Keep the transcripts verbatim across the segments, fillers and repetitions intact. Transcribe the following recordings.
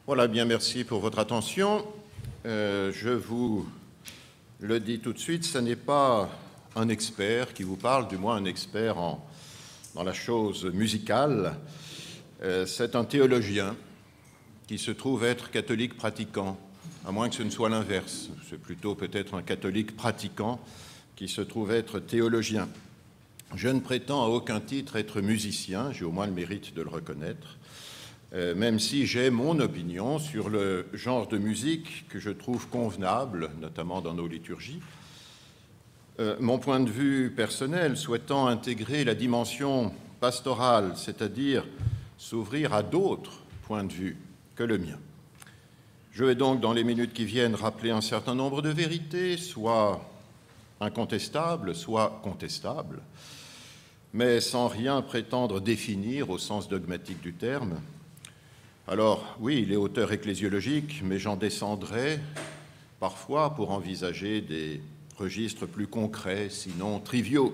Voilà, bien merci pour votre attention. Euh, je vous le dis tout de suite, ce n'est pas un expert qui vous parle, du moins un expert en, dans la chose musicale. Euh, c'est un théologien qui se trouve être catholique pratiquant, à moins que ce ne soit l'inverse. C'est plutôt peut-être un catholique pratiquant qui se trouve être théologien. Je ne prétends à aucun titre être musicien, j'ai au moins le mérite de le reconnaître, euh, même si j'ai mon opinion sur le genre de musique que je trouve convenable, notamment dans nos liturgies. Euh, mon point de vue personnel souhaitant intégrer la dimension pastorale, c'est-à-dire s'ouvrir à d'autres points de vue que le mien. Je vais donc, dans les minutes qui viennent, rappeler un certain nombre de vérités, soit incontestables, soit contestables, mais sans rien prétendre définir au sens dogmatique du terme. Alors, oui, il est auteur ecclésiologique, mais j'en descendrai parfois pour envisager des registres plus concrets, sinon triviaux.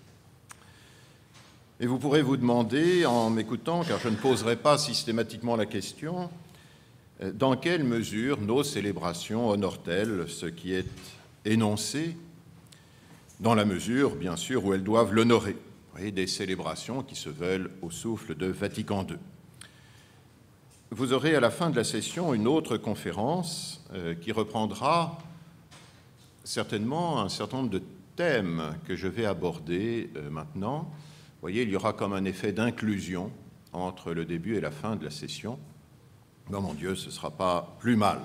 Et vous pourrez vous demander, en m'écoutant, car je ne poserai pas systématiquement la question, dans quelle mesure nos célébrations honorent-elles ce qui est énoncé, dans la mesure, bien sûr, où elles doivent l'honorer. Vous voyez, des célébrations qui se veulent au souffle de Vatican deux. Vous aurez à la fin de la session une autre conférence euh, qui reprendra certainement un certain nombre de thèmes que je vais aborder euh, maintenant. Vous voyez, il y aura comme un effet d'inclusion entre le début et la fin de la session. Non, mon Dieu, ce ne sera pas plus mal.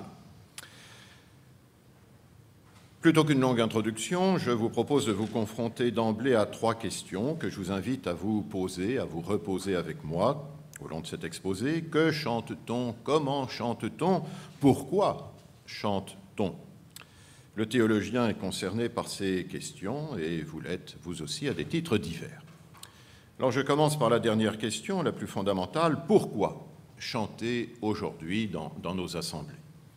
Plutôt qu'une longue introduction, je vous propose de vous confronter d'emblée à trois questions que je vous invite à vous poser, à vous reposer avec moi au long de cet exposé. Que chante-t-on? Comment chante-t-on? Pourquoi chante-t-on? Le théologien est concerné par ces questions et vous l'êtes, vous aussi, à des titres divers. Alors je commence par la dernière question, la plus fondamentale. Pourquoi chanter aujourd'hui dans, dans nos assemblées?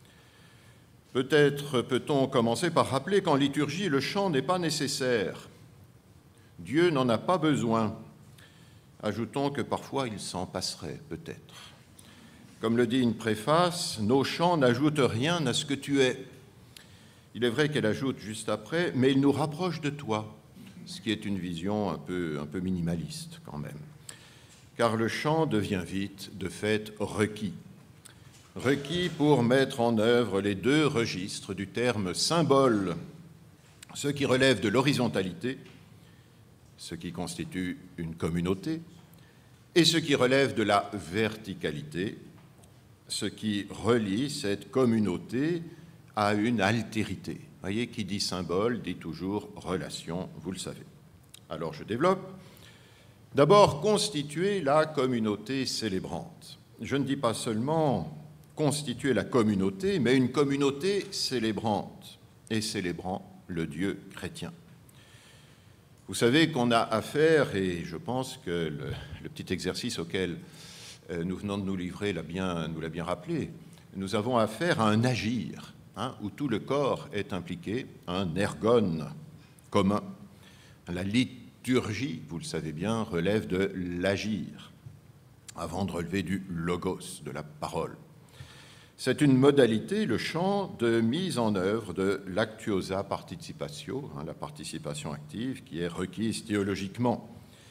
Peut-être peut-on commencer par rappeler qu'en liturgie, le chant n'est pas nécessaire. Dieu n'en a pas besoin. Ajoutons que parfois il s'en passerait, peut-être. Comme le dit une préface, nos chants n'ajoutent rien à ce que tu es. Il est vrai qu'elle ajoute juste après, mais ils nous rapprochent de toi, ce qui est une vision un peu, un peu minimaliste quand même. Car le chant devient vite, de fait, requis. Requis pour mettre en œuvre les deux registres du terme symbole, ce qui relève de l'horizontalité, ce qui constitue une communauté, et ce qui relève de la verticalité, ce qui relie cette communauté à une altérité. Vous voyez, qui dit symbole dit toujours relation, vous le savez. Alors je développe. D'abord, constituer la communauté célébrante. Je ne dis pas seulement constituer la communauté, mais une communauté célébrante et célébrant le Dieu chrétien. Vous savez qu'on a affaire, et je pense que le, le petit exercice auquel nous venons de nous livrer l'a bien, nous l'a bien rappelé, nous avons affaire à un agir, hein, où tout le corps est impliqué, un ergon commun. La liturgie, vous le savez bien, relève de l'agir, avant de relever du logos, de la parole. C'est une modalité, le chant, de mise en œuvre de l'actuosa participatio, hein, la participation active, qui est requise théologiquement.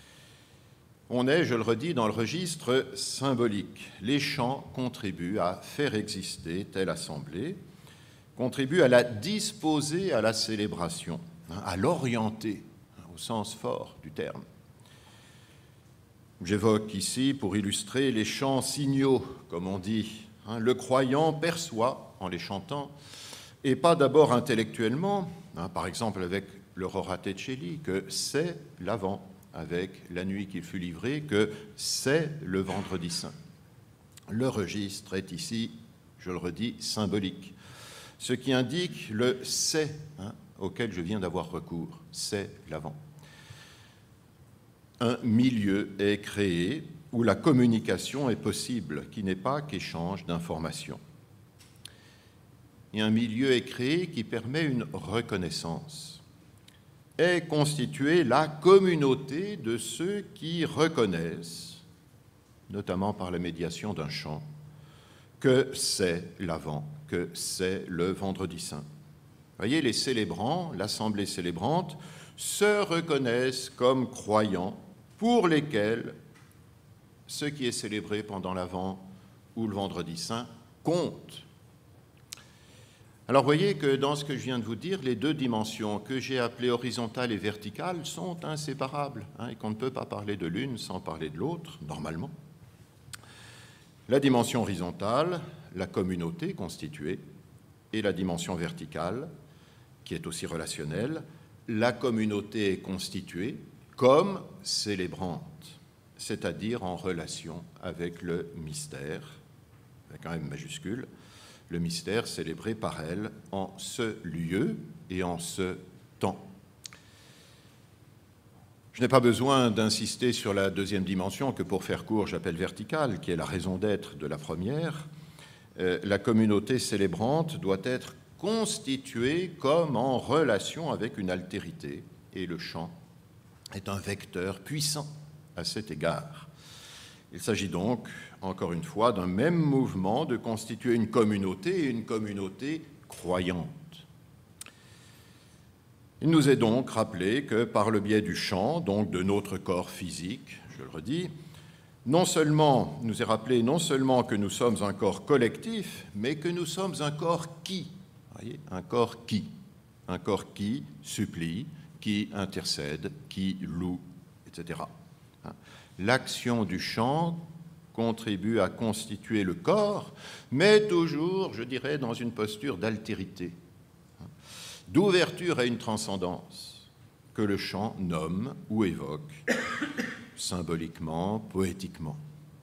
On est, je le redis, dans le registre symbolique. Les chants contribuent à faire exister telle assemblée, contribuent à la disposer à la célébration, hein, à l'orienter, hein, au sens fort du terme. J'évoque ici, pour illustrer, les chants signaux, comme on dit. Hein, le croyant perçoit, en les chantant, et pas d'abord intellectuellement, hein, par exemple avec l'Aurora Teceli, que c'est l'avant, avec la nuit qu'il fut livré, que c'est le vendredi saint. Le registre est ici, je le redis, symbolique, ce qui indique le c'est, hein, auquel je viens d'avoir recours, c'est l'avant. Un milieu est créé où la communication est possible, qui n'est pas qu'échange d'informations. Et un milieu est créé qui permet une reconnaissance. Est constituée la communauté de ceux qui reconnaissent, notamment par la médiation d'un chant, que c'est l'Avent, que c'est le Vendredi Saint. Vous voyez, les célébrants, l'Assemblée célébrante, se reconnaissent comme croyants pour lesquels ce qui est célébré pendant l'Avent ou le Vendredi Saint compte. Alors, vous voyez que dans ce que je viens de vous dire, les deux dimensions que j'ai appelées horizontales et verticales sont inséparables, hein, et qu'on ne peut pas parler de l'une sans parler de l'autre, normalement. La dimension horizontale, la communauté constituée, et la dimension verticale, qui est aussi relationnelle, la communauté constituée comme célébrante, c'est-à-dire en relation avec le mystère, avec un M majuscule, le mystère célébré par elle en ce lieu et en ce temps. Je n'ai pas besoin d'insister sur la deuxième dimension que, pour faire court, j'appelle verticale, qui est la raison d'être de la première. Euh, la communauté célébrante doit être constituée comme en relation avec une altérité, et le chant est un vecteur puissant à cet égard. Il s'agit donc, encore une fois, d'un même mouvement de constituer une communauté et une communauté croyante. Il nous est donc rappelé que par le biais du chant, donc de notre corps physique, je le redis, non seulement, nous est rappelé non seulement que nous sommes un corps collectif, mais que nous sommes un corps qui, voyez, un corps qui, un corps qui supplie, qui intercède, qui loue, et cetera. L'action du chant contribue à constituer le corps, mais toujours, je dirais, dans une posture d'altérité, d'ouverture à une transcendance que le chant nomme ou évoque symboliquement, poétiquement.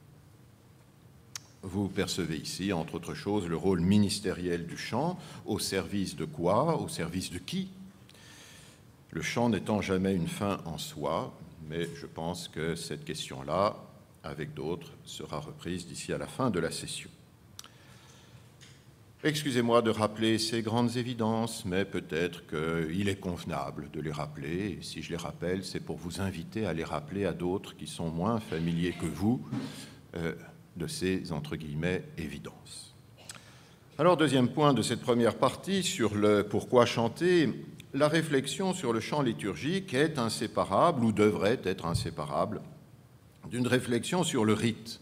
Vous percevez ici, entre autres choses, le rôle ministériel du chant, au service de quoi, au service de qui? Le chant n'étant jamais une fin en soi, mais je pense que cette question-là, avec d'autres, sera reprise d'ici à la fin de la session. Excusez-moi de rappeler ces grandes évidences, mais peut-être qu'il est convenable de les rappeler. Et si je les rappelle, c'est pour vous inviter à les rappeler à d'autres qui sont moins familiers que vous euh, de ces, entre guillemets, évidences. Alors, deuxième point de cette première partie, sur le pourquoi chanter, la réflexion sur le chant liturgique est inséparable, ou devrait être inséparable, d'une réflexion sur le rite.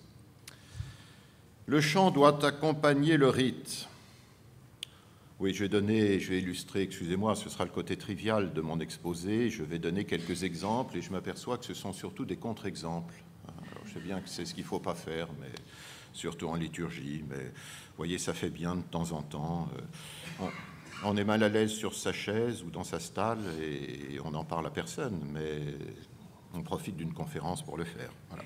Le chant doit accompagner le rite. Oui, je vais donner, je vais illustrer, excusez-moi, ce sera le côté trivial de mon exposé. Je vais donner quelques exemples et je m'aperçois que ce sont surtout des contre-exemples. Alors, je sais bien que c'est ce qu'il ne faut pas faire, mais surtout en liturgie. Mais vous voyez, ça fait bien de temps en temps. On, on est mal à l'aise sur sa chaise ou dans sa stalle et on n'en parle à personne, mais on profite d'une conférence pour le faire. Voilà.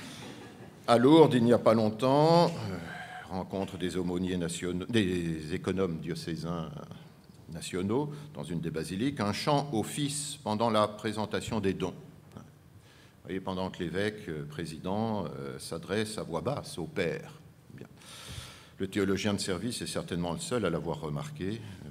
À Lourdes, il n'y a pas longtemps, euh, rencontre des aumôniers nationaux, des économes diocésains nationaux dans une des basiliques, un chant office pendant la présentation des dons. Vous voyez, pendant que l'évêque euh, président euh, s'adresse à voix basse au Père. Bien. Le théologien de service est certainement le seul à l'avoir remarqué. Euh,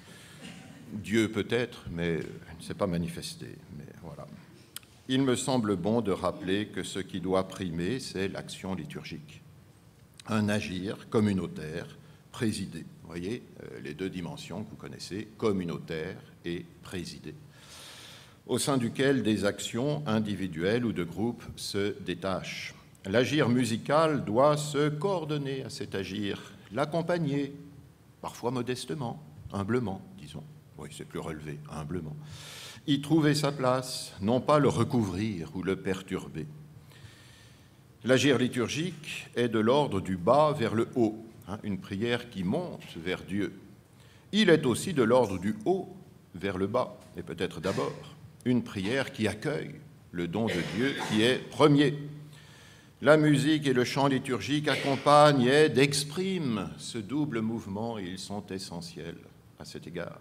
Dieu peut-être, mais ne s'est pas manifesté. Mais voilà. Il me semble bon de rappeler que ce qui doit primer, c'est l'action liturgique. Un agir communautaire, présidé. Vous voyez, euh, les deux dimensions que vous connaissez, communautaire et présidé, au sein duquel des actions individuelles ou de groupe se détachent. L'agir musical doit se coordonner à cet agir, l'accompagner, parfois modestement, humblement, disons. Oui, c'est plus relevé, humblement. Y trouver sa place, non pas le recouvrir ou le perturber. L'agir liturgique est de l'ordre du bas vers le haut, hein, une prière qui monte vers Dieu. Il est aussi de l'ordre du haut vers le bas, et peut-être d'abord, une prière qui accueille le don de Dieu qui est premier. La musique et le chant liturgique accompagnent et aident, expriment ce double mouvement et ils sont essentiels à cet égard.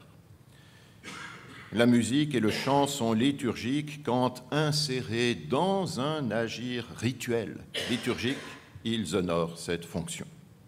La musique et le chant sont liturgiques quand insérés dans un agir rituel liturgique, ils honorent cette fonction.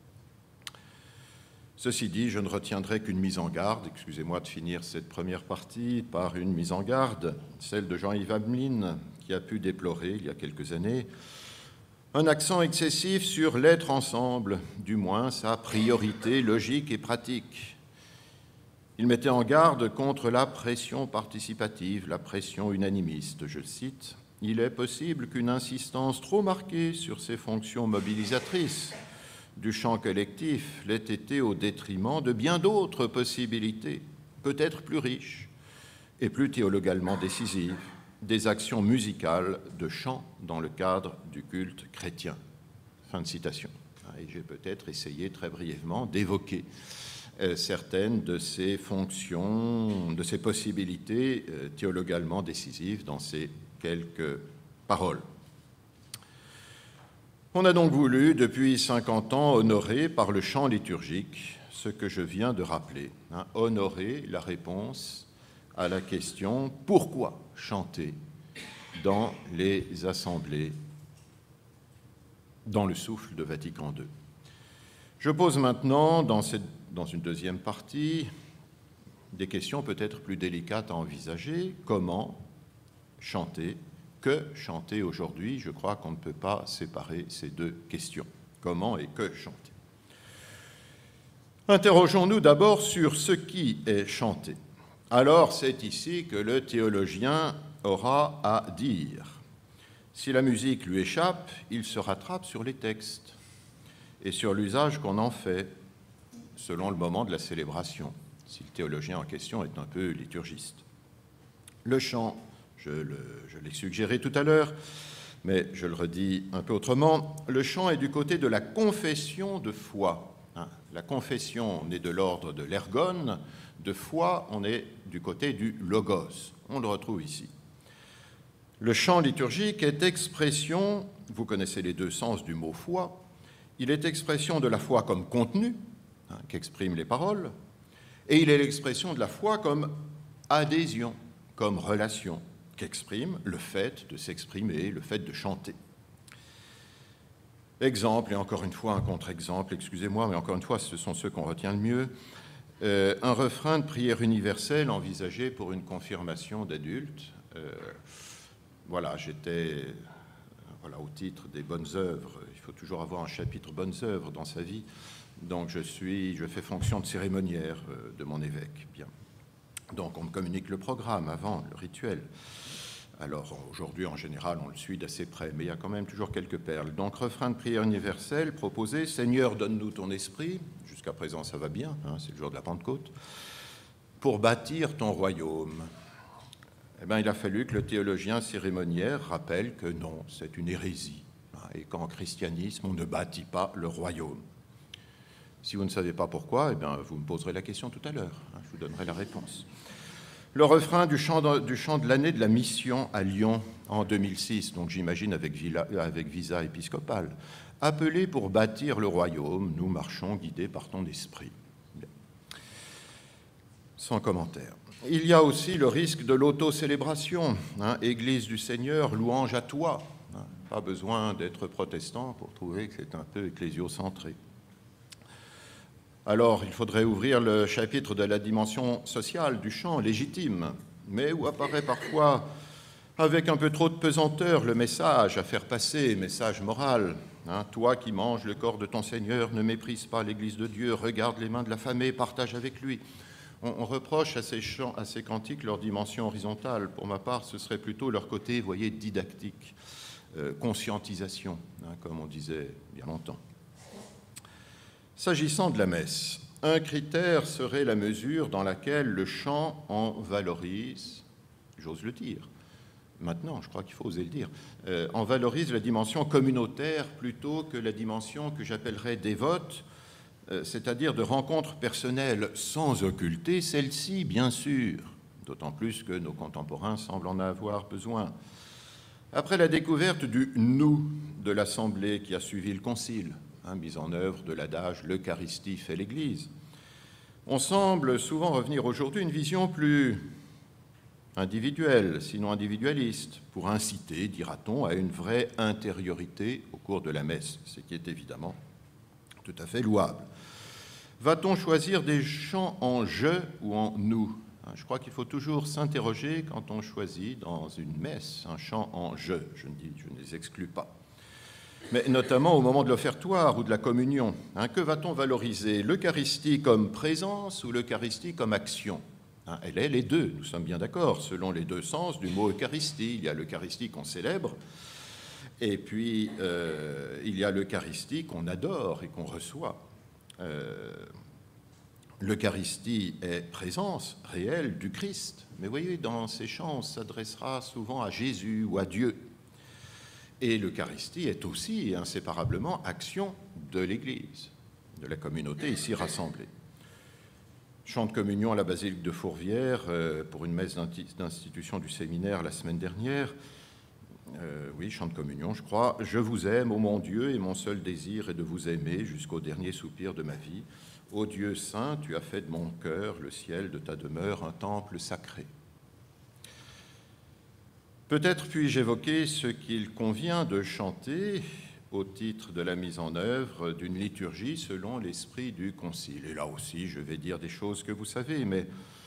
Ceci dit, je ne retiendrai qu'une mise en garde, excusez-moi de finir cette première partie par une mise en garde, celle de Jean-Yves Hamelin, qui a pu déplorer il y a quelques années Un accent excessif sur l'être ensemble, du moins sa priorité logique et pratique. Il mettait en garde contre la pression participative, la pression unanimiste, je le cite. Il est possible qu'une insistance trop marquée sur ces fonctions mobilisatrices du champ collectif l'ait été au détriment de bien d'autres possibilités, peut-être plus riches et plus théologalement décisives, des actions musicales de chant dans le cadre du culte chrétien. Fin de citation. Et j'ai peut-être essayé très brièvement d'évoquer euh, certaines de ces fonctions, de ces possibilités euh, théologalement décisives dans ces quelques paroles. On a donc voulu, depuis cinquante ans, honorer par le chant liturgique ce que je viens de rappeler, hein, honorer la réponse à la question « Pourquoi chanter ?» dans les assemblées, dans le souffle de Vatican deux. Je pose maintenant, dans, cette, dans une deuxième partie, des questions peut-être plus délicates à envisager. Comment chanter? Que chanter aujourd'hui? Je crois qu'on ne peut pas séparer ces deux questions. Comment et que chanter? Interrogeons-nous d'abord sur ce qui est chanté. Alors, c'est ici que le théologien aura à dire. Si la musique lui échappe, il se rattrape sur les textes et sur l'usage qu'on en fait selon le moment de la célébration, si le théologien en question est un peu liturgiste. Le chant, je, le, je l'ai suggéré tout à l'heure, mais je le redis un peu autrement, le chant est du côté de la confession de foi. La confession, on est de l'ordre de l'ergone, de foi, on est du côté du logos. On le retrouve ici. Le chant liturgique est expression, vous connaissez les deux sens du mot foi, il est expression de la foi comme contenu, hein, qu'expriment les paroles, et il est l'expression de la foi comme adhésion, comme relation, qu'exprime le fait de s'exprimer, le fait de chanter. Exemple, et encore une fois un contre-exemple, excusez-moi, mais encore une fois, ce sont ceux qu'on retient le mieux. Euh, un refrain de prière universelle envisagé pour une confirmation d'adultes. Euh, voilà, j'étais voilà, au titre des bonnes œuvres. Il faut toujours avoir un chapitre bonnes œuvres dans sa vie. Donc je suis, je fais fonction de cérémoniaire euh, de mon évêque. Bien. Donc on me communique le programme avant, le rituel. Alors aujourd'hui, en général, on le suit d'assez près, mais il y a quand même toujours quelques perles. Donc, refrain de prière universelle proposé, « Seigneur, donne-nous ton esprit », jusqu'à présent ça va bien, hein, c'est le jour de la Pentecôte, « pour bâtir ton royaume ». Eh bien, il a fallu que le théologien cérémoniaire rappelle que non, c'est une hérésie, hein, et qu'en christianisme, on ne bâtit pas le royaume. Si vous ne savez pas pourquoi, eh bien, vous me poserez la question tout à l'heure, hein, je vous donnerai la réponse. Le refrain du chant de, du chant de l'année de la mission à Lyon en deux mille six, donc j'imagine avec, avec visa épiscopal. Appelés pour bâtir le royaume, nous marchons guidés par ton esprit. Bien. Sans commentaire. Il y a aussi le risque de l'auto-célébration. Hein, Église du Seigneur, louange à toi. Hein, pas besoin d'être protestant pour trouver que c'est un peu ecclésiocentré. Alors, il faudrait ouvrir le chapitre de la dimension sociale du chant légitime, mais où apparaît parfois, avec un peu trop de pesanteur, le message à faire passer, message moral. Hein, toi qui manges le corps de ton Seigneur, ne méprise pas l'Église de Dieu, regarde les mains de l'affamé, partage avec lui. On, on reproche à ces, chants, à ces cantiques leur dimension horizontale. Pour ma part, ce serait plutôt leur côté, vous voyez, didactique, euh, conscientisation, hein, comme on disait il y a longtemps. S'agissant de la messe, un critère serait la mesure dans laquelle le chant en valorise, j'ose le dire, maintenant je crois qu'il faut oser le dire, euh, en valorise la dimension communautaire plutôt que la dimension que j'appellerais dévote, euh, c'est-à-dire de rencontre personnelle sans occulter celle-ci, bien sûr, d'autant plus que nos contemporains semblent en avoir besoin. Après la découverte du « nous » de l'Assemblée qui a suivi le Concile, Hein, mise en œuvre de l'adage « l'Eucharistie fait l'Église ». On semble souvent revenir aujourd'hui une vision plus individuelle, sinon individualiste, pour inciter, dira-t-on, à une vraie intériorité au cours de la messe, ce qui est évidemment tout à fait louable. Va-t-on choisir des chants en « je » ou en « nous » ? Je crois qu'il faut toujours s'interroger quand on choisit dans une messe un chant en « je ». Je ne dis, je ne les exclus pas. mais notamment au moment de l'offertoire ou de la communion. Hein, que va-t-on valoriser? L'Eucharistie comme présence ou l'Eucharistie comme action? Hein, elle est les deux, nous sommes bien d'accord, selon les deux sens du mot Eucharistie. Il y a l'Eucharistie qu'on célèbre, et puis euh, il y a l'Eucharistie qu'on adore et qu'on reçoit. Euh, L'Eucharistie est présence réelle du Christ. Mais voyez, dans ces chants, on s'adressera souvent à Jésus ou à Dieu. Et l'Eucharistie est aussi et inséparablement action de l'Église, de la communauté ici rassemblée. Chant de communion à la basilique de Fourvière euh, pour une messe d'institution du séminaire la semaine dernière. Euh, oui, chant de communion, je crois. « Je vous aime, ô mon Dieu, et mon seul désir est de vous aimer jusqu'au dernier soupir de ma vie. Ô Dieu saint, tu as fait de mon cœur, le ciel de ta demeure, un temple sacré. » Peut-être puis-je évoquer ce qu'il convient de chanter au titre de la mise en œuvre d'une liturgie selon l'esprit du Concile. Et là aussi, je vais dire des choses que vous savez, mais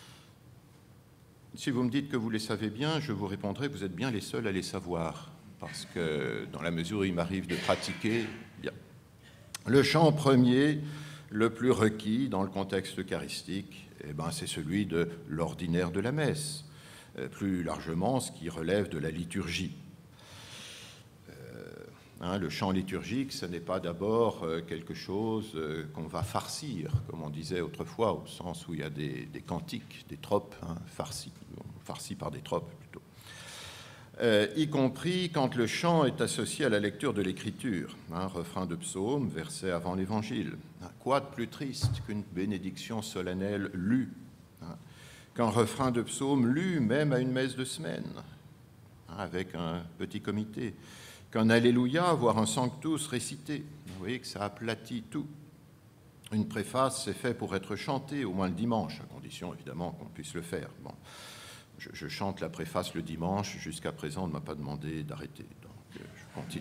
si vous me dites que vous les savez bien, je vous répondrai que vous êtes bien les seuls à les savoir, parce que dans la mesure où il m'arrive de pratiquer, bien. Le chant premier, le plus requis dans le contexte eucharistique, eh ben, c'est celui de l'ordinaire de la messe, plus largement ce qui relève de la liturgie. Euh, hein, le chant liturgique, ce n'est pas d'abord quelque chose qu'on va farcir, comme on disait autrefois, au sens où il y a des, des cantiques, des tropes, hein, farcis, farcis par des tropes plutôt. Euh, y compris quand le chant est associé à la lecture de l'Écriture, hein, refrain de psaume, verset avant l'Évangile. Quoi de plus triste qu'une bénédiction solennelle lue, hein, qu'un refrain de psaume lu même à une messe de semaine, hein, avec un petit comité, qu'un Alléluia, voire un Sanctus récité. Vous voyez que ça aplatit tout. Une préface, c'est fait pour être chantée, au moins le dimanche, à condition évidemment qu'on puisse le faire. Bon. Je, je chante la préface le dimanche, jusqu'à présent on ne m'a pas demandé d'arrêter, donc euh, je continue.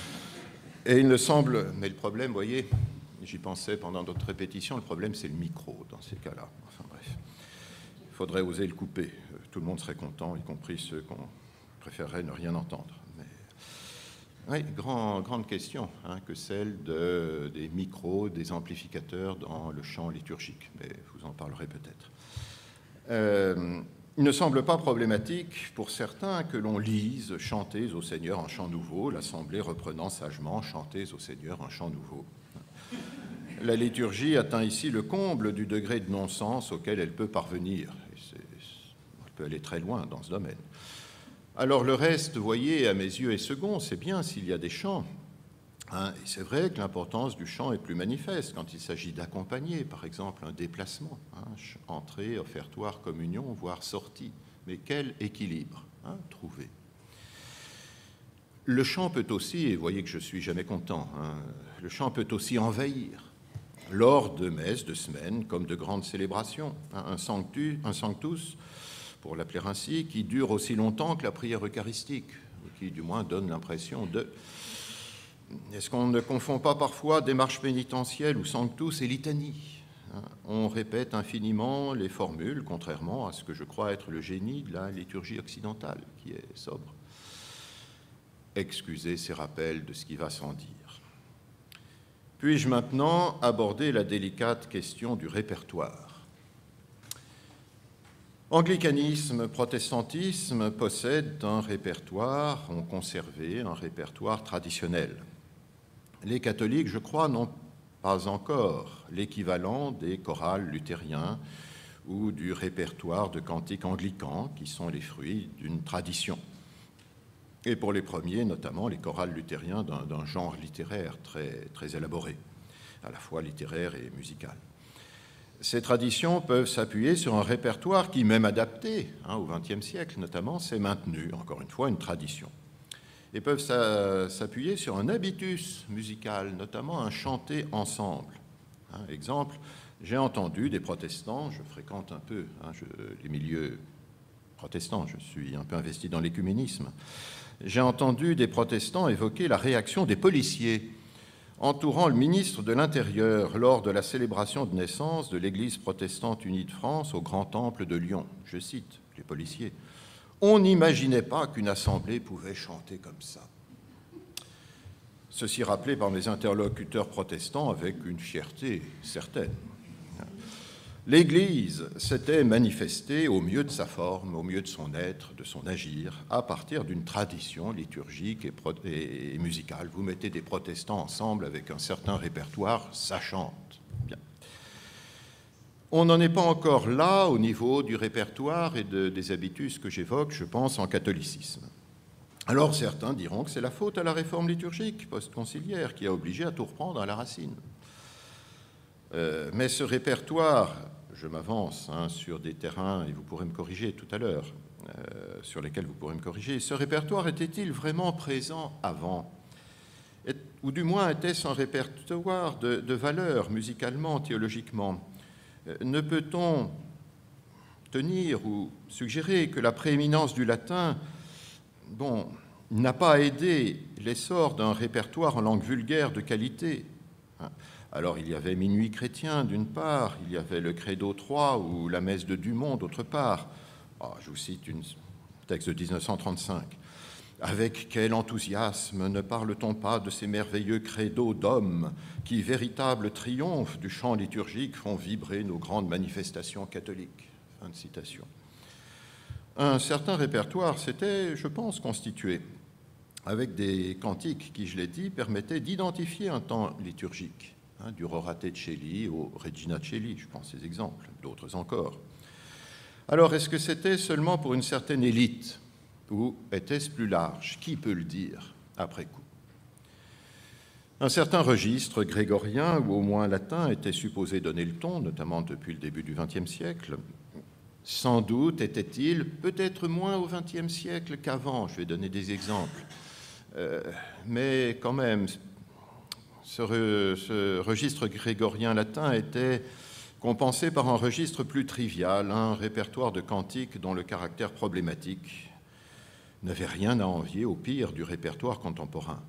Et il me semble, mais le problème, vous voyez, j'y pensais pendant d'autres répétitions, le problème c'est le micro dans ces cas-là. Enfin bref, il faudrait oser le couper, tout le monde serait content, y compris ceux qu'on préférerait ne rien entendre. Mais... Oui, grand, grande question, hein, que celle de, des micros, des amplificateurs dans le chant liturgique, mais je vous en parlerai peut-être. Euh, Il ne semble pas problématique pour certains que l'on lise « Chantez au Seigneur un chant nouveau », l'Assemblée reprenant sagement « Chantez au Seigneur un chant nouveau ». La liturgie atteint ici le comble du degré de non-sens auquel elle peut parvenir. Et elle peut aller très loin dans ce domaine. Alors le reste, vous voyez, à mes yeux est second, c'est bien s'il y a des chants. Hein, et c'est vrai que l'importance du chant est plus manifeste quand il s'agit d'accompagner, par exemple, un déplacement, hein, entrée, offertoire, communion, voire sortie. Mais quel équilibre hein, trouver? Le chant peut aussi, et vous voyez que je suis jamais content, hein, le chant peut aussi envahir lors de messes, de semaines, comme de grandes célébrations. Hein, un, sanctus, un sanctus, pour l'appeler ainsi, qui dure aussi longtemps que la prière eucharistique, ou qui du moins donne l'impression de... Est-ce qu'on ne confond pas parfois démarche pénitentielle ou sanctus et litanie? On répète infiniment les formules, contrairement à ce que je crois être le génie de la liturgie occidentale, qui est sobre. Excusez ces rappels de ce qui va sans dire. Puis-je maintenant aborder la délicate question du répertoire? Anglicanisme, protestantisme possèdent un répertoire, ont conservé un répertoire traditionnel. Les catholiques, je crois, n'ont pas encore l'équivalent des chorales luthériens ou du répertoire de cantiques anglicans, qui sont les fruits d'une tradition. Et pour les premiers, notamment les chorales luthériens d'un, d'un genre littéraire très, très élaboré, à la fois littéraire et musical. Ces traditions peuvent s'appuyer sur un répertoire qui, même adapté hein, au vingtième siècle notamment, s'est maintenu, encore une fois, une tradition. Et peuvent s'appuyer sur un habitus musical, notamment un chanté ensemble. Hein, exemple, j'ai entendu des protestants, je fréquente un peu hein, je, les milieux protestants, je suis un peu investi dans l'écuménisme, j'ai entendu des protestants évoquer la réaction des policiers entourant le ministre de l'Intérieur lors de la célébration de naissance de l'Église protestante unie de France au Grand Temple de Lyon. Je cite les policiers. On n'imaginait pas qu'une assemblée pouvait chanter comme ça. ceci rappelé par mes interlocuteurs protestants avec une fierté certaine. L'Église s'était manifestée au mieux de sa forme, au mieux de son être, de son agir, à partir d'une tradition liturgique et, pro- et, et musicale. Vous mettez des protestants ensemble avec un certain répertoire, ça chante. Bien. On n'en est pas encore là au niveau du répertoire et de, des habitus que j'évoque, je pense, en catholicisme. Alors certains diront que c'est la faute à la réforme liturgique post-conciliaire qui a obligé à tout reprendre à la racine. Euh, mais ce répertoire, je m'avance hein, sur des terrains, et vous pourrez me corriger tout à l'heure, euh, sur lesquels vous pourrez me corriger, ce répertoire était-il vraiment présent avant ? Et, ou du moins était-ce un répertoire de, de valeurs musicalement, théologiquement ? euh, Ne peut-on tenir ou suggérer que la prééminence du latin, bon, n'a pas aidé l'essor d'un répertoire en langue vulgaire de qualité ? Alors il y avait Minuit chrétien d'une part, il y avait le Credo trois ou la messe de Dumont d'autre part. Oh, je vous cite un texte de mille neuf cent trente-cinq. Avec quel enthousiasme ne parle-t-on pas de ces merveilleux credos d'hommes qui, véritable triomphe du chant liturgique, font vibrer nos grandes manifestations catholiques. Fin de citation. Un certain répertoire s'était, je pense, constitué avec des cantiques qui, je l'ai dit, permettaient d'identifier un temps liturgique. Hein, du Rorate Celi au Regina Celi, je pense ces exemples, d'autres encore. Alors, est-ce que c'était seulement pour une certaine élite ou était-ce plus large ? Qui peut le dire après coup ? Un certain registre grégorien ou au moins latin était supposé donner le ton, notamment depuis le début du vingtième siècle. Sans doute était-il peut-être moins au vingtième siècle qu'avant, je vais donner des exemples. Euh, mais quand même, ce, re, ce registre grégorien latin était compensé par un registre plus trivial, un répertoire de cantiques dont le caractère problématique n'avait rien à envier au pire du répertoire contemporain.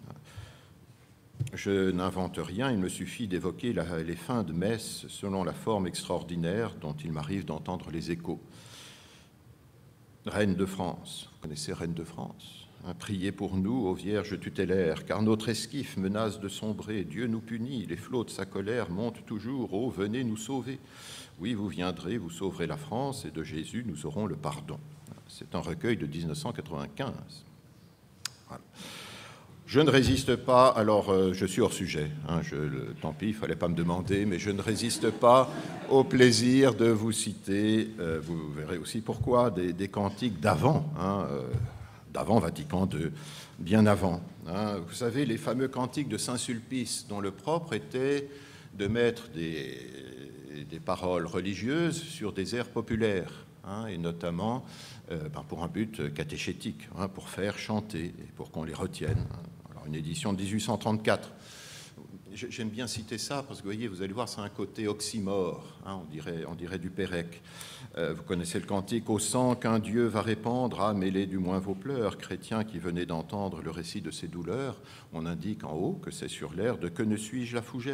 Je n'invente rien, il me suffit d'évoquer la, les fins de messe selon la forme extraordinaire dont il m'arrive d'entendre les échos. Reine de France, vous connaissez Reine de France ? Priez pour nous, ô Vierge tutélaire, car notre esquif menace de sombrer. Dieu nous punit, les flots de sa colère montent toujours. Oh, venez nous sauver. Oui, vous viendrez, vous sauverez la France, et de Jésus, nous aurons le pardon. C'est un recueil de mille neuf cent quatre-vingt-quinze. Voilà. Je ne résiste pas, alors euh, je suis hors sujet, hein, je, le, tant pis, il ne fallait pas me demander, mais je ne résiste pas au plaisir de vous citer, euh, vous verrez aussi pourquoi, des, des cantiques d'avant, hein, euh, d'avant Vatican deux, bien avant. Hein. Vous savez, les fameux cantiques de Saint-Sulpice, dont le propre était de mettre des, des paroles religieuses sur des airs populaires, hein, et notamment euh, ben, pour un but catéchétique, hein, pour faire chanter et pour qu'on les retienne. Alors, une édition de dix-huit cent trente-quatre. J'aime bien citer ça parce que vous voyez, vous allez voir, c'est un côté oxymore, hein, on dirait, on dirait du Pérec. Euh, vous connaissez le cantique « Au sang qu'un Dieu va répandre, à mêler du moins vos pleurs ». Chrétien qui venait d'entendre le récit de ses douleurs, on indique en haut que c'est sur l'air de « Que ne suis-je la fougère ».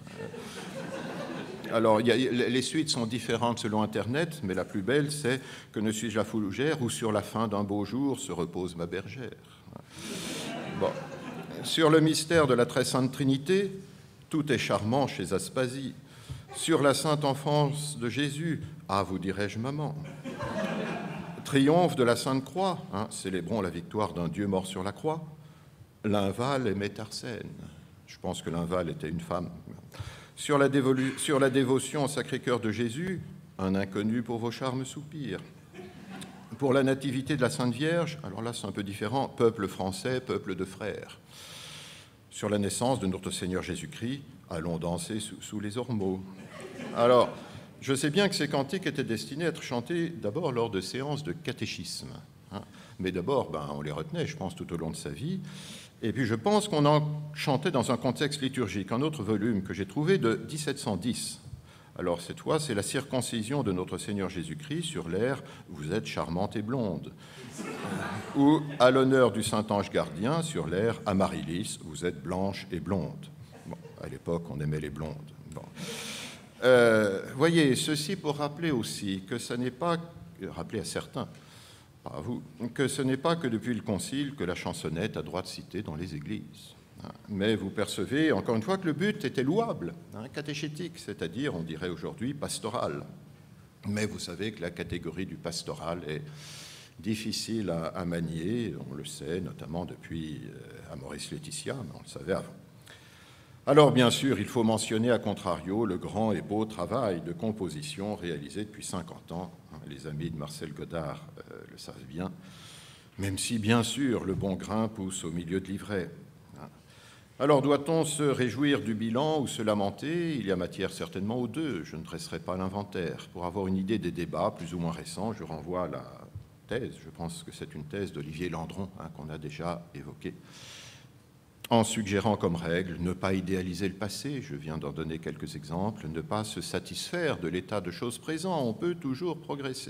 Alors, il y a, les suites sont différentes selon Internet, mais la plus belle, c'est « Que ne suis-je la fougère » ou « Sur la fin d'un beau jour se repose ma bergère ». Bon. Sur le mystère de la très sainte Trinité, tout est charmant chez Aspasie. Sur la sainte enfance de Jésus, ah, vous dirais-je maman. Triomphe de la Sainte Croix, hein, célébrons la victoire d'un Dieu mort sur la croix. Linval aimait Arsène. Je pense que Linval était une femme. Sur la, dévolu- sur la dévotion au Sacré-Cœur de Jésus, un inconnu pour vos charmes soupire. Pour la nativité de la Sainte Vierge, alors là c'est un peu différent, peuple français, peuple de frères. Sur la naissance de notre Seigneur Jésus-Christ, allons danser sous, sous les ormeaux. Alors, je sais bien que ces cantiques étaient destinés à être chantés d'abord lors de séances de catéchisme. Hein. Mais d'abord, ben, on les retenait, je pense, tout au long de sa vie. Et puis je pense qu'on en chantait dans un contexte liturgique. Un autre volume que j'ai trouvé de dix-sept cent dix. Alors cette fois, c'est la circoncision de notre Seigneur Jésus-Christ sur l'air « Vous êtes charmante et blonde » ou à l'honneur du Saint-Ange gardien sur l'air « Amaryllis, vous êtes blanche et blonde ». Bon, à l'époque, on aimait les blondes. Bon. Euh, voyez, ceci pour rappeler aussi que ce n'est pas, rappeler à certains, pas à vous, que ce n'est pas que depuis le Concile que la chansonnette a droit de citer dans les églises. Mais vous percevez, encore une fois, que le but était louable, hein, catéchétique, c'est-à-dire, on dirait aujourd'hui, pastoral. Mais vous savez que la catégorie du pastoral est difficile à, à manier, on le sait, notamment depuis euh, Amoris Laetitia, mais on le savait avant. Alors, bien sûr, il faut mentionner, à contrario, le grand et beau travail de composition réalisé depuis cinquante ans. Les amis de Marcel Godard euh, le savent bien, même si, bien sûr, le bon grain pousse au milieu de l'ivraie. Alors, doit-on se réjouir du bilan ou se lamenter? Il y a matière certainement aux deux. Je ne dresserai pas l'inventaire. Pour avoir une idée des débats plus ou moins récents, je renvoie à la thèse. Je pense que c'est une thèse d'Olivier Landron, hein, qu'on a déjà évoquée, en suggérant comme règle ne pas idéaliser le passé. Je viens d'en donner quelques exemples. Ne pas se satisfaire de l'état de choses présent. On peut toujours progresser.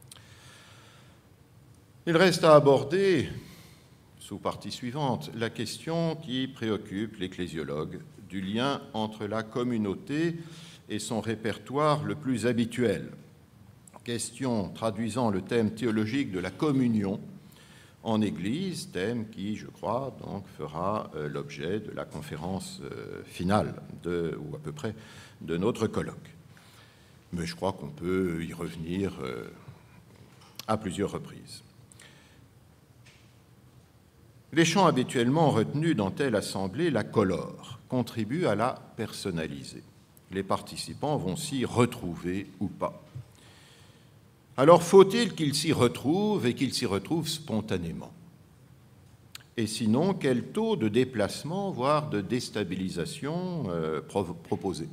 Il reste à aborder, sous partie suivante, la question qui préoccupe l'ecclésiologue du lien entre la communauté et son répertoire le plus habituel. Question traduisant le thème théologique de la communion en Église, thème qui, je crois, donc fera euh, l'objet de la conférence euh, finale, de, ou à peu près, de notre colloque. Mais je crois qu'on peut y revenir euh, à plusieurs reprises. Les chants habituellement retenus dans telle assemblée la colorent, contribuent à la personnaliser. Les participants vont s'y retrouver ou pas. Alors faut-il qu'ils s'y retrouvent et qu'ils s'y retrouvent spontanément? Et sinon, quel taux de déplacement, voire de déstabilisation euh, proposé?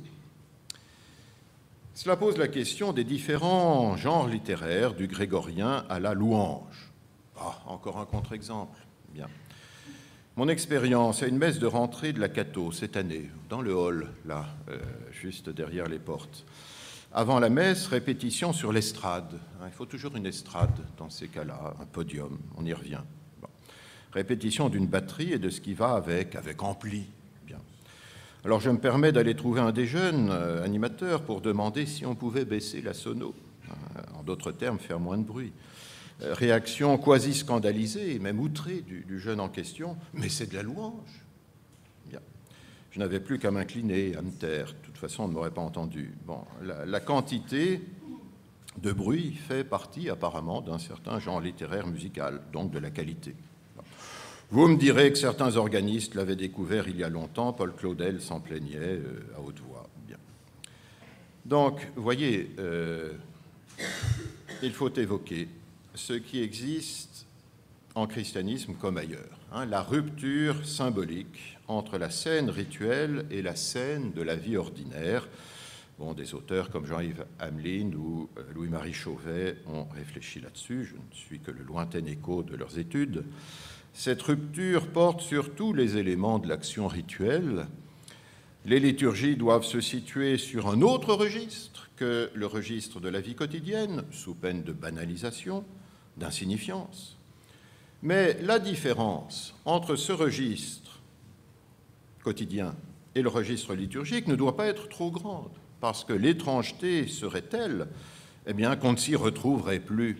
Cela pose la question des différents genres littéraires, du grégorien à la louange. Ah, encore un contre-exemple. Bien. Mon expérience à une messe de rentrée de la Cato cette année, dans le hall, là, euh, juste derrière les portes. Avant la messe, répétition sur l'estrade. Il faut toujours une estrade dans ces cas-là, un podium, on y revient. Bon. Répétition d'une batterie et de ce qui va avec, avec ampli. Bien. Alors je me permets d'aller trouver un des jeunes euh, animateurs pour demander si on pouvait baisser la sono, en d'autres termes, faire moins de bruit. Euh, réaction quasi scandalisée et même outrée du, du jeune en question, mais c'est de la louange. Bien. Je n'avais plus qu'à m'incliner, à me taire. De toute façon, on ne m'aurait pas entendu. Bon, la, la quantité de bruit fait partie apparemment d'un certain genre littéraire musical, donc de la qualité. Bon. Vous me direz que certains organistes l'avaient découvert il y a longtemps. Paul Claudel s'en plaignait euh, à haute voix. Bien. Donc, vous voyez, euh, il faut évoquer ce qui existe en christianisme comme ailleurs, hein, la rupture symbolique entre la scène rituelle et la scène de la vie ordinaire. Bon, des auteurs comme Jean-Yves Hamelin ou Louis-Marie Chauvet ont réfléchi là-dessus, je ne suis que le lointain écho de leurs études. Cette rupture porte sur tous les éléments de l'action rituelle. Les liturgies doivent se situer sur un autre registre que le registre de la vie quotidienne, sous peine de banalisation, d'insignifiance. Mais la différence entre ce registre quotidien et le registre liturgique ne doit pas être trop grande, parce que l'étrangeté serait telle, eh bien, qu'on ne s'y retrouverait plus.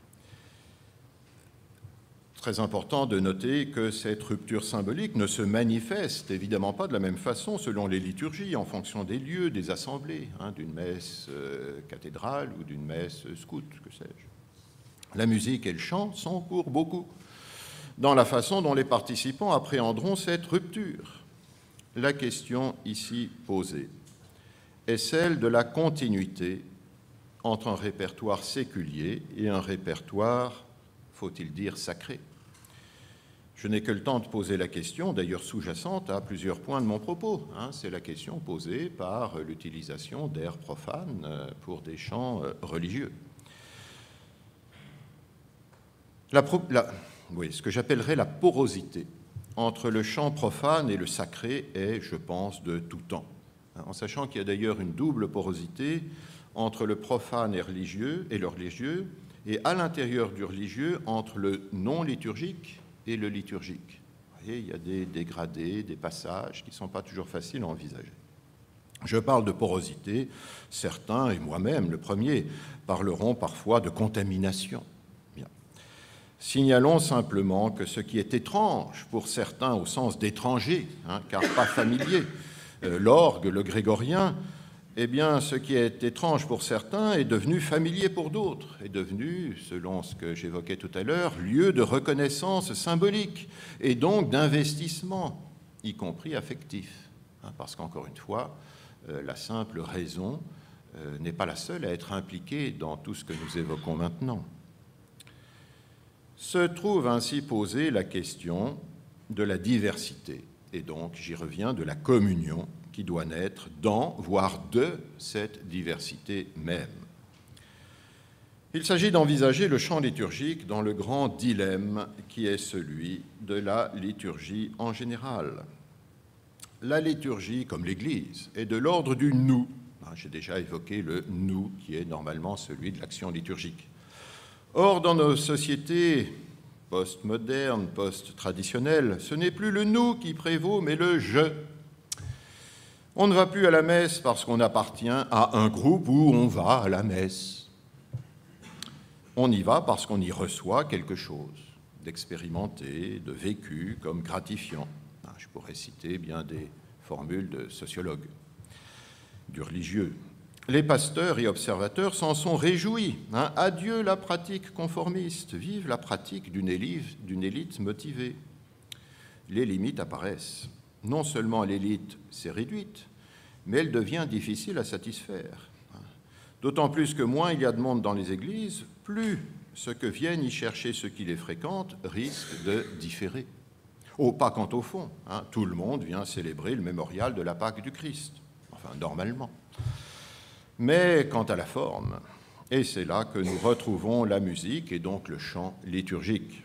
Très important de noter que cette rupture symbolique ne se manifeste évidemment pas de la même façon selon les liturgies, en fonction des lieux, des assemblées, hein, d'une messe euh, cathédrale ou d'une messe scout, que sais-je. La musique et le chant sont pour beaucoup dans la façon dont les participants appréhenderont cette rupture. La question ici posée est celle de la continuité entre un répertoire séculier et un répertoire, faut-il dire, sacré. Je n'ai que le temps de poser la question, d'ailleurs sous-jacente à plusieurs points de mon propos. Hein, c'est la question posée par l'utilisation d'airs profanes pour des chants religieux. La, la, oui, ce que j'appellerais la porosité entre le chant profane et le sacré est, je pense, de tout temps. En sachant qu'il y a d'ailleurs une double porosité entre le profane et, religieux, et le religieux, et à l'intérieur du religieux, entre le non-liturgique et le liturgique. Vous voyez, il y a des dégradés, des passages qui ne sont pas toujours faciles à envisager. Je parle de porosité, certains, et moi-même, le premier, parleront parfois de contamination. Bien. Signalons simplement que ce qui est étrange pour certains au sens d'étranger, hein, car pas familier, euh, l'orgue, le grégorien, eh bien, ce qui est étrange pour certains est devenu familier pour d'autres, est devenu, selon ce que j'évoquais tout à l'heure, lieu de reconnaissance symbolique et donc d'investissement, y compris affectif. Hein, parce qu'encore une fois, euh, la simple raison euh, n'est pas la seule à être impliquée dans tout ce que nous évoquons maintenant. Se trouve ainsi posée la question de la diversité, et donc, j'y reviens, de la communion qui doit naître dans, voire de, cette diversité même. Il s'agit d'envisager le chant liturgique dans le grand dilemme qui est celui de la liturgie en général. La liturgie, comme l'Église, est de l'ordre du « nous ». J'ai déjà évoqué le « nous » qui est normalement celui de l'action liturgique. Or, dans nos sociétés post-modernes, post-traditionnelles, ce n'est plus le « nous » qui prévaut, mais le « je ». On ne va plus à la messe parce qu'on appartient à un groupe où on va à la messe. On y va parce qu'on y reçoit quelque chose d'expérimenté, de vécu, comme gratifiant. Je pourrais citer bien des formules de sociologues, du religieux. Les pasteurs et observateurs s'en sont réjouis. Hein. Adieu la pratique conformiste, vive la pratique d'une élite, d'une élite motivée. Les limites apparaissent. Non seulement l'élite s'est réduite, mais elle devient difficile à satisfaire. D'autant plus que moins il y a de monde dans les églises, plus ce que viennent y chercher ceux qui les fréquentent risque de différer. Oh, pas quant au fond, hein. Tout le monde vient célébrer le mémorial de la Pâque du Christ, enfin normalement. Mais quant à la forme, et c'est là que nous retrouvons la musique et donc le chant liturgique.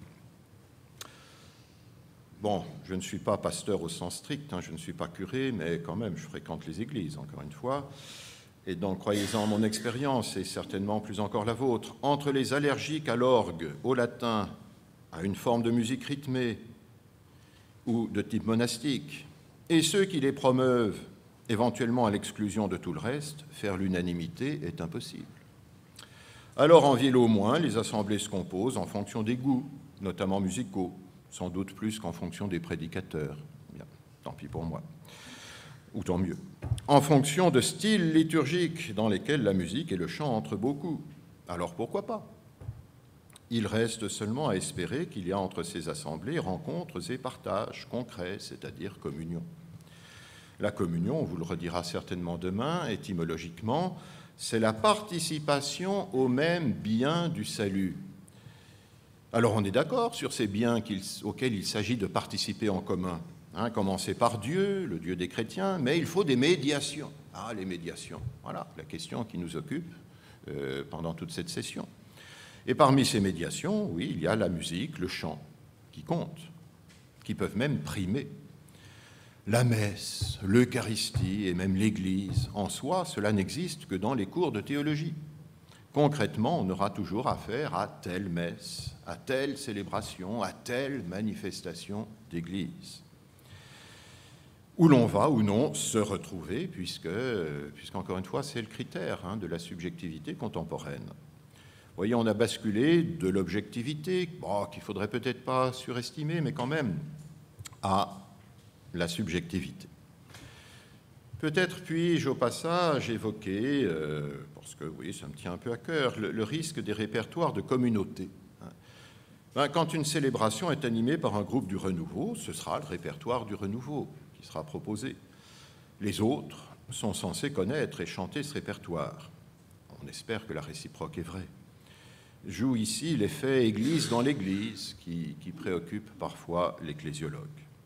Bon, je ne suis pas pasteur au sens strict, hein, je ne suis pas curé, mais quand même, je fréquente les églises, encore une fois. Et donc, croyez-en, mon expérience, et certainement plus encore la vôtre, entre les allergiques à l'orgue, au latin, à une forme de musique rythmée ou de type monastique, et ceux qui les promeuvent, éventuellement à l'exclusion de tout le reste, faire l'unanimité est impossible. Alors, en ville au moins, les assemblées se composent en fonction des goûts, notamment musicaux, sans doute plus qu'en fonction des prédicateurs. Bien, tant pis pour moi. Ou tant mieux. En fonction de styles liturgiques dans lesquels la musique et le chant entrent beaucoup. Alors pourquoi pas? Il reste seulement à espérer qu'il y a entre ces assemblées rencontres et partages concrets, c'est-à-dire communion. La communion, on vous le redira certainement demain, étymologiquement, c'est la participation au même bien du salut. Alors on est d'accord sur ces biens auxquels il s'agit de participer en commun. Hein, commencer par Dieu, le Dieu des chrétiens, mais il faut des médiations. Ah, les médiations, voilà la question qui nous occupe euh, pendant toute cette session. Et parmi ces médiations, oui, il y a la musique, le chant, qui comptent, qui peuvent même primer. La messe, l'Eucharistie et même l'Église, en soi, cela n'existe que dans les cours de théologie. Concrètement, on aura toujours affaire à telle messe, à telle célébration, à telle manifestation d'Église, où l'on va ou non se retrouver, puisque, puisqu'encore une fois, c'est le critère hein, de la subjectivité contemporaine. Vous voyez, on a basculé de l'objectivité, bon, qu'il ne faudrait peut-être pas surestimer, mais quand même, à la subjectivité. Peut-être puis-je au passage évoquer, euh, parce que oui, ça me tient un peu à cœur, le, le risque des répertoires de communauté. Ben, quand une célébration est animée par un groupe du renouveau, ce sera le répertoire du renouveau qui sera proposé. Les autres sont censés connaître et chanter ce répertoire. On espère que la réciproque est vraie. Joue ici l'effet Église dans l'Église qui, qui préoccupe parfois l'ecclésiologue.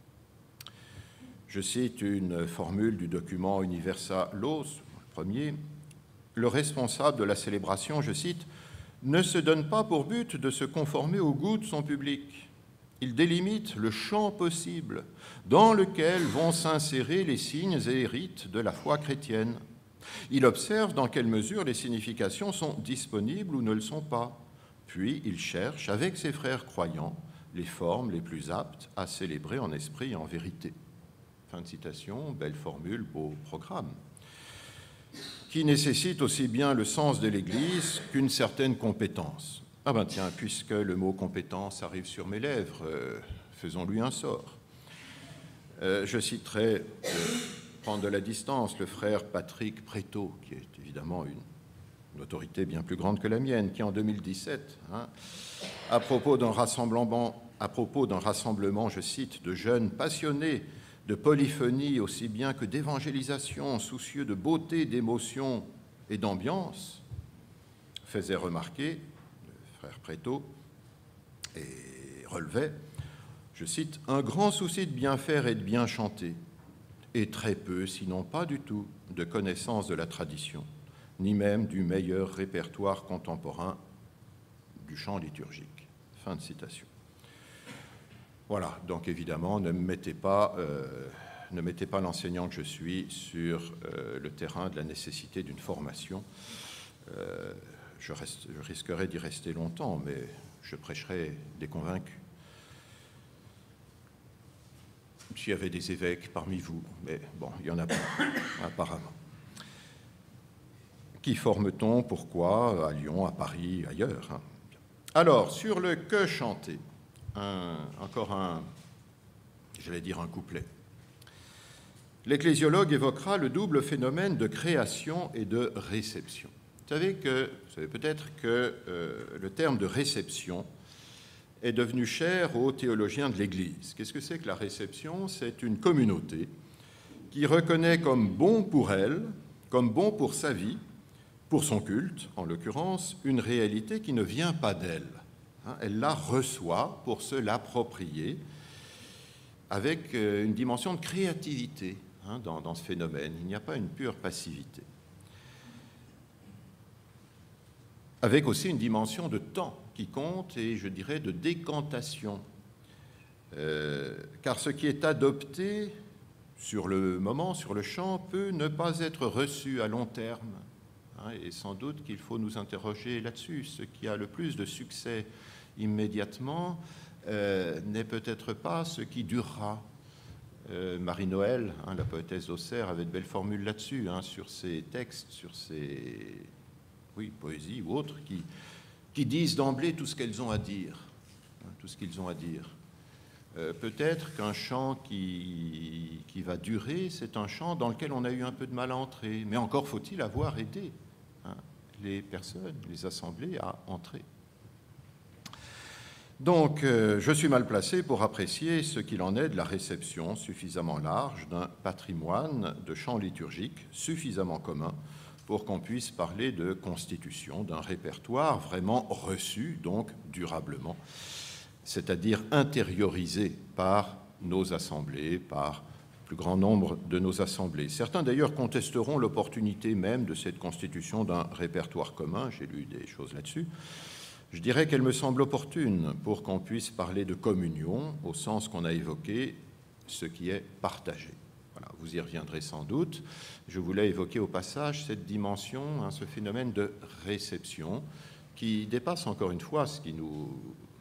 Je cite une formule du document Universa Laus, le premier. Le responsable de la célébration, je cite, « ne se donne pas pour but de se conformer au goût de son public. Il délimite le champ possible dans lequel vont s'insérer les signes et rites de la foi chrétienne. Il observe dans quelle mesure les significations sont disponibles ou ne le sont pas. Puis il cherche, avec ses frères croyants, les formes les plus aptes à célébrer en esprit et en vérité. » Fin de citation, belle formule, beau programme, qui nécessite aussi bien le sens de l'Église qu'une certaine compétence. Ah ben tiens, puisque le mot compétence arrive sur mes lèvres, euh, faisons-lui un sort. Euh, je citerai, euh, prendre de la distance, le frère Patrick Prétot, qui est évidemment une, une autorité bien plus grande que la mienne, qui en deux mille dix-sept, hein, à propos d'un rassemblement, à propos d'un rassemblement, je cite, de jeunes passionnés de polyphonie aussi bien que d'évangélisation, soucieux de beauté, d'émotion et d'ambiance, faisait remarquer, le frère Prétot, et relevait, je cite, « un grand souci de bien faire et de bien chanter, et très peu, sinon pas du tout, de connaissance de la tradition, ni même du meilleur répertoire contemporain du chant liturgique. » Fin de citation. Voilà, donc évidemment, ne mettez pas, euh, ne mettez pas l'enseignant que je suis sur euh, le terrain de la nécessité d'une formation. Euh, je, reste, je risquerais d'y rester longtemps, mais je prêcherai des convaincus. S'il y avait des évêques parmi vous, mais bon, il n'y en a pas, apparemment. Qui forme-t-on? Pourquoi? À Lyon, à Paris, ailleurs, hein. Alors, sur le que chanter, un, encore un, j'allais dire un couplet. L'ecclésiologue évoquera le double phénomène de création et de réception. Vous savez que, vous savez peut-être que euh, le terme de réception est devenu cher aux théologiens de l'Église. Qu'est-ce que c'est que la réception? C'est une communauté qui reconnaît comme bon pour elle, comme bon pour sa vie, pour son culte, en l'occurrence, une réalité qui ne vient pas d'elle. Elle la reçoit pour se l'approprier avec une dimension de créativité hein, dans, dans ce phénomène. Il n'y a pas une pure passivité. Avec aussi une dimension de temps qui compte et, je dirais, de décantation. Euh, car ce qui est adopté sur le moment, sur le champ, peut ne pas être reçu à long terme. Hein, et sans doute qu'il faut nous interroger là-dessus. Ce qui a le plus de succès immédiatement euh, n'est peut-être pas ce qui durera. Euh, Marie-Noël, hein, la poétesse d'Auxerre, avait de belles formules là-dessus, hein, sur ses textes, sur ses oui, poésies ou autres, qui, qui disent d'emblée tout ce qu'elles ont à dire. Hein, tout ce qu'ils ont à dire. Euh, peut-être qu'un chant qui, qui va durer, c'est un chant dans lequel on a eu un peu de mal à entrer. Mais encore faut-il avoir aidé hein, les personnes, les assemblées à entrer. Donc, euh, je suis mal placé pour apprécier ce qu'il en est de la réception suffisamment large d'un patrimoine de chants liturgiques suffisamment commun pour qu'on puisse parler de constitution d'un répertoire vraiment reçu, donc durablement, c'est-à-dire intériorisé par nos assemblées, par le plus grand nombre de nos assemblées. Certains d'ailleurs contesteront l'opportunité même de cette constitution d'un répertoire commun, j'ai lu des choses là-dessus. Je dirais qu'elle me semble opportune pour qu'on puisse parler de communion au sens qu'on a évoqué, ce qui est partagé. Voilà, vous y reviendrez sans doute. Je voulais évoquer au passage cette dimension, hein, ce phénomène de réception qui dépasse encore une fois ce qui nous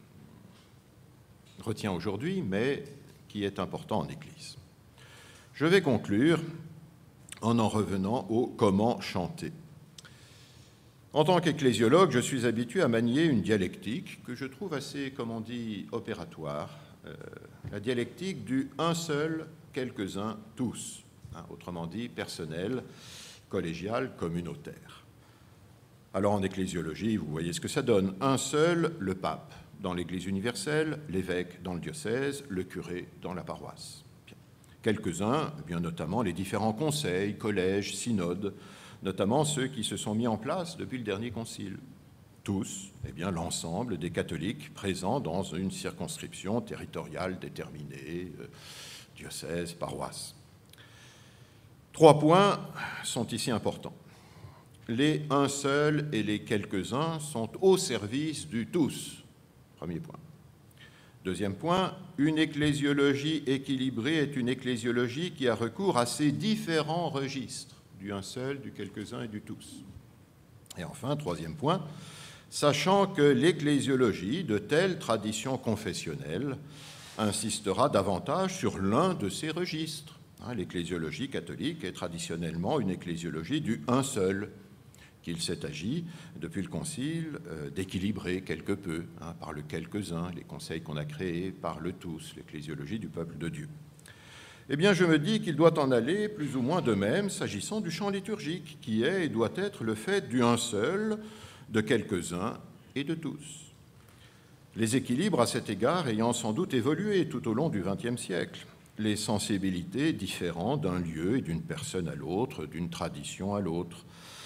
retient aujourd'hui, mais qui est important en Église. Je vais conclure en en revenant au comment chanter. En tant qu'ecclésiologue, je suis habitué à manier une dialectique que je trouve assez, comme on dit, opératoire, euh, la dialectique du un seul, quelques-uns, tous, hein, autrement dit personnel, collégial, communautaire. Alors en ecclésiologie, vous voyez ce que ça donne. Un seul, le pape, dans l'Église universelle, l'évêque dans le diocèse, le curé dans la paroisse. Bien. Quelques-uns, eh bien notamment les différents conseils, collèges, synodes, notamment ceux qui se sont mis en place depuis le dernier concile. Tous, eh bien l'ensemble des catholiques présents dans une circonscription territoriale déterminée, euh, diocèse, paroisse. Trois points sont ici importants. Les un seul et les quelques-uns sont au service du tous. Premier point. Deuxième point, une ecclésiologie équilibrée est une ecclésiologie qui a recours à ces différents registres, du un seul, du quelques-uns et du tous. Et enfin, troisième point, sachant que l'ecclésiologie de telle tradition confessionnelle insistera davantage sur l'un de ces registres. L'ecclésiologie catholique est traditionnellement une ecclésiologie du un seul, qu'il s'est agi, depuis le Concile, euh, d'équilibrer quelque peu, hein, par le quelques-uns, les conseils qu'on a créés, par le tous, l'ecclésiologie du peuple de Dieu. Eh bien, je me dis qu'il doit en aller plus ou moins de même s'agissant du chant liturgique, qui est et doit être le fait du un seul, de quelques-uns et de tous. Les équilibres à cet égard ayant sans doute évolué tout au long du vingtième siècle, les sensibilités différant d'un lieu et d'une personne à l'autre, d'une tradition à l'autre.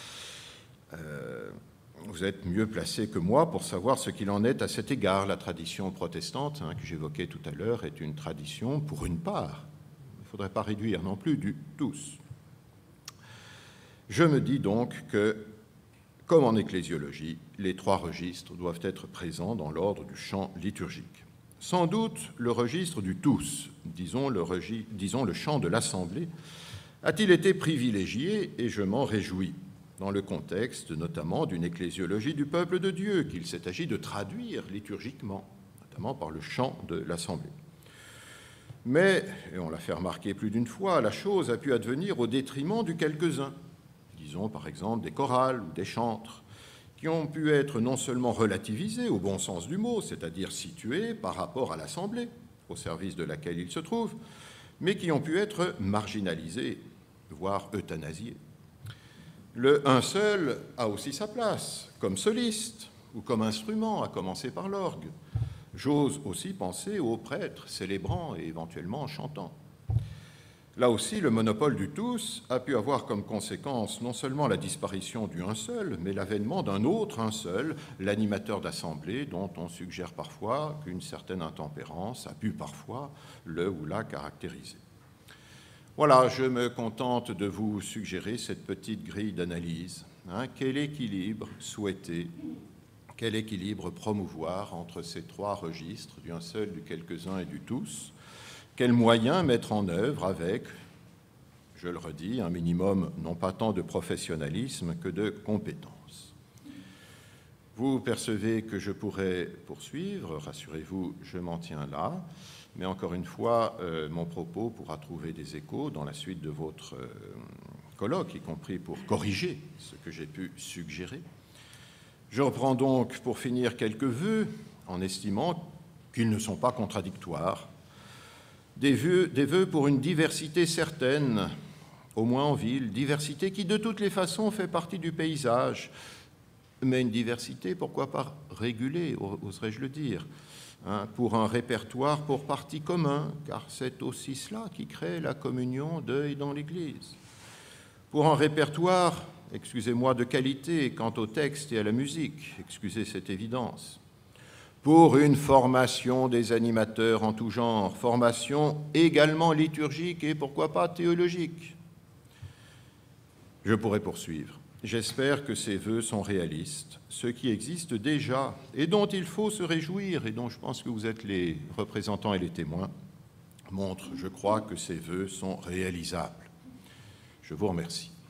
Euh, vous êtes mieux placé que moi pour savoir ce qu'il en est à cet égard. La tradition protestante, hein, que j'évoquais tout à l'heure, est une tradition pour une part. Il ne faudrait pas réduire non plus du tous. Je me dis donc que, comme en ecclésiologie, les trois registres doivent être présents dans l'ordre du chant liturgique. Sans doute, le registre du tous, disons le, regi- disons le chant de l'Assemblée, a-t-il été privilégié, et je m'en réjouis, dans le contexte notamment d'une ecclésiologie du peuple de Dieu, qu'il s'est agi de traduire liturgiquement, notamment par le chant de l'Assemblée. Mais, et on l'a fait remarquer plus d'une fois, la chose a pu advenir au détriment du quelques-uns, disons par exemple des chorales ou des chantres, qui ont pu être non seulement relativisés au bon sens du mot, c'est-à-dire situés par rapport à l'Assemblée, au service de laquelle ils se trouvent, mais qui ont pu être marginalisés, voire euthanasiés. Le un seul a aussi sa place, comme soliste ou comme instrument, à commencer par l'orgue. J'ose aussi penser aux prêtres célébrant et éventuellement chantant. Là aussi, le monopole du tous a pu avoir comme conséquence non seulement la disparition du un seul, mais l'avènement d'un autre un seul, l'animateur d'assemblée, dont on suggère parfois qu'une certaine intempérance a pu parfois le ou la caractériser. Voilà, je me contente de vous suggérer cette petite grille d'analyse. Hein, quel équilibre souhaiter, quel équilibre promouvoir entre ces trois registres, du un seul, du quelques-uns et du tous? Quels moyens mettre en œuvre avec, je le redis, un minimum non pas tant de professionnalisme que de compétence? Vous percevez que je pourrais poursuivre, rassurez-vous, je m'en tiens là, mais encore une fois, euh, mon propos pourra trouver des échos dans la suite de votre euh, colloque, y compris pour corriger ce que j'ai pu suggérer. Je reprends donc pour finir quelques vœux, en estimant qu'ils ne sont pas contradictoires. Des vœux, des vœux pour une diversité certaine, au moins en ville, diversité qui de toutes les façons fait partie du paysage, mais une diversité, pourquoi pas régulée, oserais-je le dire, hein, pour un répertoire pour partie commun, car c'est aussi cela qui crée la communion de et dans l'Église. Pour un répertoire, excusez-moi, de qualité quant au texte et à la musique, excusez cette évidence. Pour une formation des animateurs en tout genre, formation également liturgique et pourquoi pas théologique. Je pourrais poursuivre. J'espère que ces vœux sont réalistes, ceux qui existent déjà et dont il faut se réjouir et dont je pense que vous êtes les représentants et les témoins, montrent, je crois, que ces vœux sont réalisables. Je vous remercie.